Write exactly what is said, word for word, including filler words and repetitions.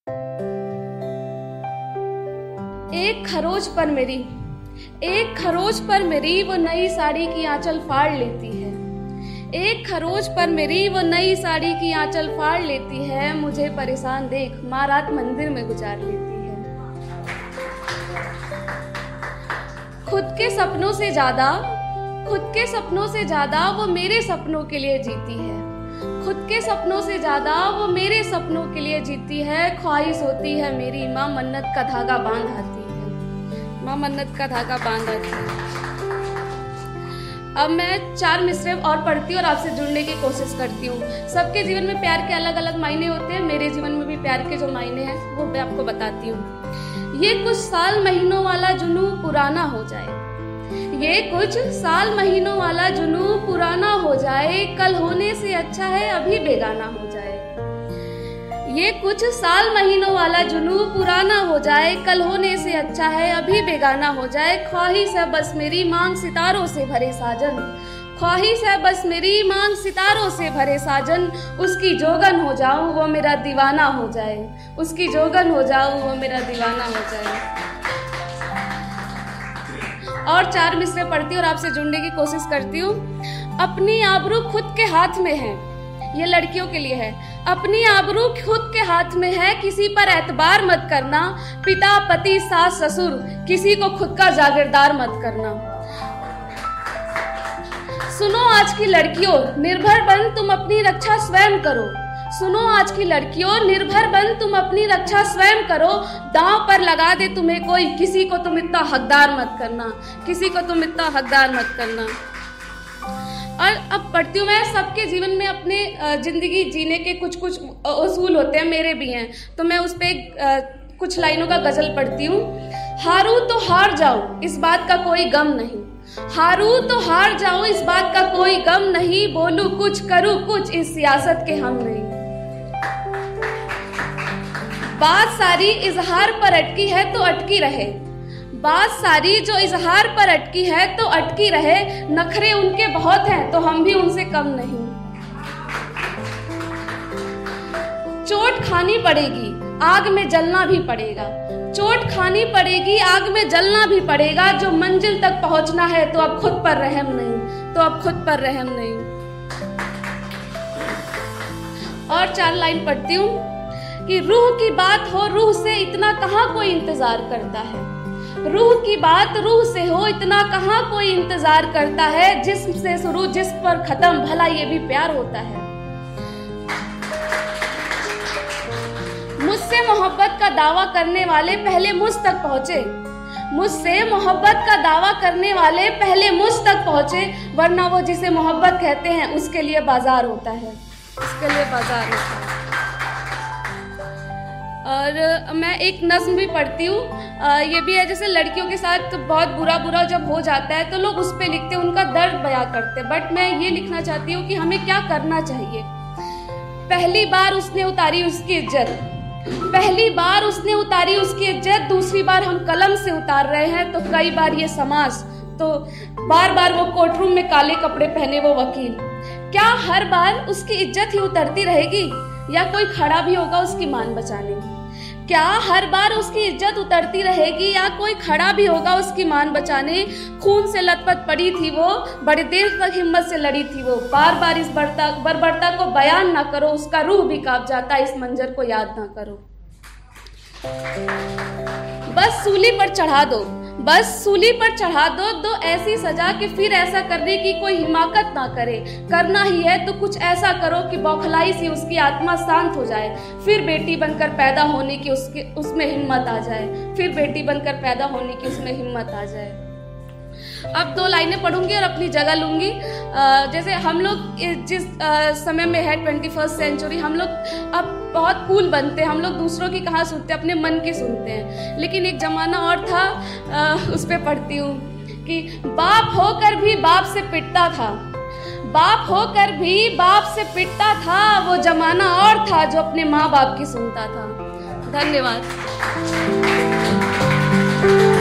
एक खरोच पर मेरी एक खरोच पर मेरी वो नई साड़ी की आंचल फाड़ लेती है। एक खरोच पर मेरी वो नई साड़ी की आंचल फाड़ लेती है। मुझे परेशान देख माँ रात मंदिर में गुजार लेती है। खुद के सपनों से ज्यादा खुद के सपनों से ज्यादा वो मेरे सपनों के लिए जीती है। खुद के सपनों से ज्यादा वो मेरे सपनों के लिए जीती है। ख्वाहिश होती है मेरी माँ मन्नत का धागा बांध आती है। माँ मन्नत का धागा बांध आती है। अब मैं चार मिसरे और पढ़ती हूँ और आपसे जुड़ने की कोशिश करती हूँ। सबके जीवन में प्यार के अलग अलग मायने होते हैं। मेरे जीवन में भी प्यार के जो मायने हैं वो मैं आपको बताती हूँ। ये कुछ साल महीनों वाला जुनू पुराना हो जाए। ये कुछ साल महीनों वाला जुनू पुराना हो जाए। कल होने से अच्छा है अभी बेगाना हो जाए। ये कुछ साल महीनों वाला जुनू पुराना हो जाए। कल होने से अच्छा है अभी बेगाना हो जाए। ख्वाहिश है बस मेरी मांग सितारों से भरे साजन। ख्वाहिश है बस मेरी मांग सितारों से भरे साजन। उसकी जोगन हो जाऊं वो मेरा दीवाना हो जाए। उसकी जोगन हो जाऊं वो मेरा दीवाना हो जाए। और चार मिसरे पढ़ती हूँ और आपसे जुड़ने की कोशिश करती हूँ। अपनी आबरू खुद के हाथ में है। ये लड़कियों के लिए है। अपनी आबरू खुद के हाथ में है। किसी पर एतबार मत करना। पिता पति सास ससुर किसी को खुद का जागीरदार मत करना। सुनो आज की लड़कियों निर्भर बन तुम अपनी रक्षा स्वयं करो। सुनो आज की लड़कियों निर्भर बन तुम अपनी रक्षा स्वयं करो। दांव पर लगा दे तुम्हें कोई किसी को तुम इतना हकदार मत करना। किसी को तुम इतना हकदार मत करना। और अब पढ़ती हूँ मैं। सबके जीवन में अपने जिंदगी जीने के कुछ कुछ उसूल होते हैं। मेरे भी हैं। तो मैं उस पर कुछ लाइनों का गजल पढ़ती हूँ। हारू तो हार जाओ इस बात का कोई गम नहीं। हारू तो हार जाओ इस बात का कोई गम नहीं। बोलूं कुछ करूं कुछ इस सियासत के हम नहीं। बात सारी इजहार पर अटकी है तो अटकी रहे। बात सारी जो इजहार पर अटकी है तो अटकी रहे। नखरे उनके बहुत हैं तो हम भी उनसे कम नहीं। चोट खानी पड़ेगी आग में जलना भी पड़ेगा। चोट खानी पड़ेगी आग में जलना भी पड़ेगा। जो मंजिल तक पहुंचना है तो अब खुद पर रहम नहीं। तो अब खुद पर रहम नहीं। और चार लाइन पढ़ती हूँ कि रूह की बात हो रूह से इतना कहाँ कोई इंतजार करता है। रूह की बात रूह से हो इतना कहाँ कोई इंतजार करता है। जिस्म से शुरू जिस्म पर खत्म भला ये भी प्यार होता है। मुझसे मोहब्बत का दावा करने वाले पहले मुझ तक पहुंचे। मुझसे मोहब्बत का दावा करने वाले पहले मुझ तक पहुंचे। वरना वो जिसे मोहब्बत कहते हैं उसके लिए बाजार होता है। उसके लिए बाजार होता है। और मैं एक नज्म भी पढ़ती हूँ। ये भी है जैसे लड़कियों के साथ बहुत बुरा बुरा जब हो जाता है तो लोग उस पे लिखते हैं, उनका दर्द बयां करते हैं। बट मैं ये लिखना चाहती हूँ कि हमें क्या करना चाहिए। पहली बार उसने उतारी उसकी इज्जत। पहली बार उसने उतारी उसकी इज्जत। दूसरी बार हम कलम से उतार रहे हैं तो कई बार ये समाज। तो बार बार वो कोर्टरूम में काले कपड़े पहने वो वकील। क्या हर बार उसकी इज्जत ही उतरती रहेगी या कोई खड़ा भी होगा उसकी मान बचाने। क्या हर बार उसकी इज्जत उतरती रहेगी या कोई खड़ा भी होगा उसकी मान बचाने। खून से लथपथ पड़ी थी वो बड़ी देर तक हिम्मत से लड़ी थी वो। बार बार इस बर्बरता बर्बरता को बयान ना करो। उसका रूह भी कांप जाता इस मंजर को याद ना करो। बस सूली पर चढ़ा दो। बस सूली पर चढ़ा दो दो ऐसी सजा कि फिर ऐसा करने की कोई हिमाकत ना करे। करना ही है तो कुछ ऐसा करो कि बौखलाई सी उसकी आत्मा शांत हो जाए। फिर बेटी बनकर पैदा होने की उसके उसमें हिम्मत आ जाए। फिर बेटी बनकर पैदा होने की उसमें हिम्मत आ जाए। अब दो लाइनें पढ़ूंगी और अपनी जगह लूंगी। जैसे हम लोग जिस समय में है ट्वेंटी फर्स्ट सेंचुरी, हम लोग अब बहुत कूल बनते हैं। हम लोग दूसरों की कहाँ सुनते हैं, अपने मन की सुनते हैं। लेकिन एक जमाना और था, उस पर पढ़ती हूँ कि बाप होकर भी बाप से पिटता था। बाप होकर भी बाप से पिटता था। वो जमाना और था जो अपने माँ बाप की सुनता था। धन्यवाद।